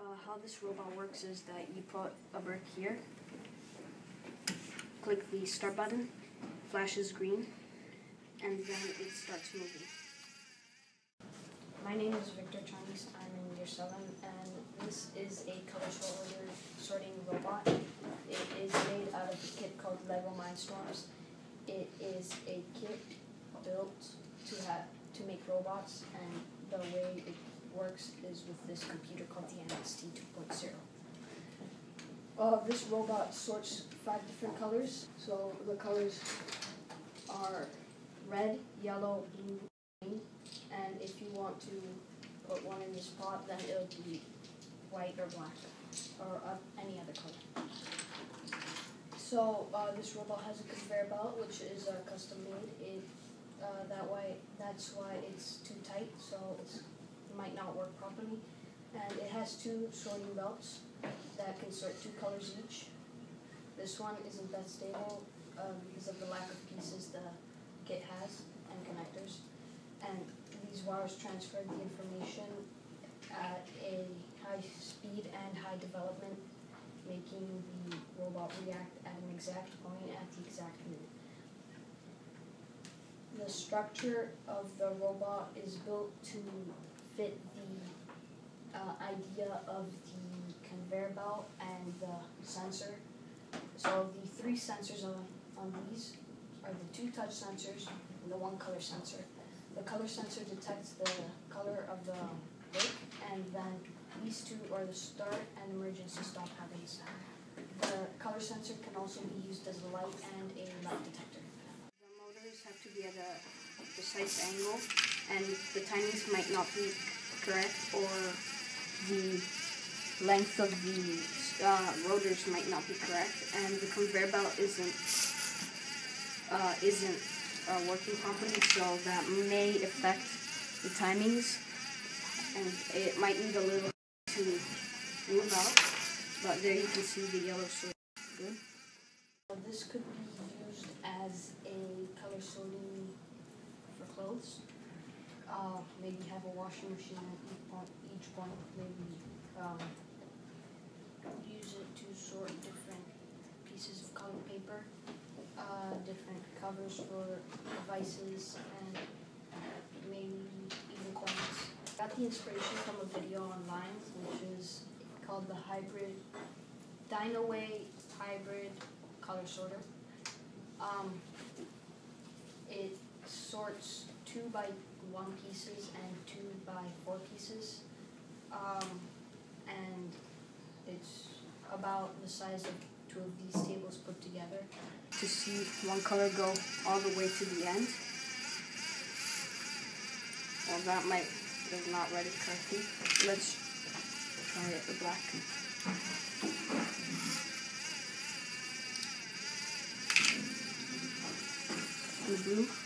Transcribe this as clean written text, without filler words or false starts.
How this robot works is that you put a brick here, click the start button, flashes green, and then it starts moving. My name is Victor Chinese. I'm in year 7, and this is a color sorting robot. It is made out of a kit called Lego Mindstorms. It is a kit built to make robots, and the way it works is with this computer called the NXT 2.0. This robot sorts 5 different colors. So the colors are red, yellow, blue, green, and if you want to put one in this pot, then it'll be white or black, or any other color. So this robot has a conveyor belt, which is custom made. That's why it's too tight, so it might not work properly. And it has 2 sorting belts that can sort 2 colors each. This one isn't that stable because of the lack of pieces the kit has and connectors. And these wires transfer the information at a high speed and high development, making the robot react at an exact point at the exact minute. The structure of the robot is built to fit the idea of the conveyor belt and the sensor. So the 3 sensors on these are the 2 touch sensors and the 1 color sensor. The color sensor detects the color of the brick, and then these 2 are the start and emergency stop happens. The color sensor can also be used as a light and a light detector. The motors have to be at a precise angle, and the timings might not be correct, or the length of the rotors might not be correct, and the conveyor belt isn't working properly, so that may affect the timings, and it might need a little to move out, but there you can see the yellow sort. Good. This could be used as a color sorting for clothes. Maybe have a washing machine at each point. Maybe use it to sort different pieces of colored paper, different covers for devices, and maybe even coins. Got the inspiration from a video online, which is called the Dynaway Hybrid Color Sorter. It sorts 2 by 1 pieces and 2 by 4 pieces, and it's about the size of 2 of these tables put together. To see one color go all the way to the end. Well, that does not read it correctly. Let's try it the black. The blue.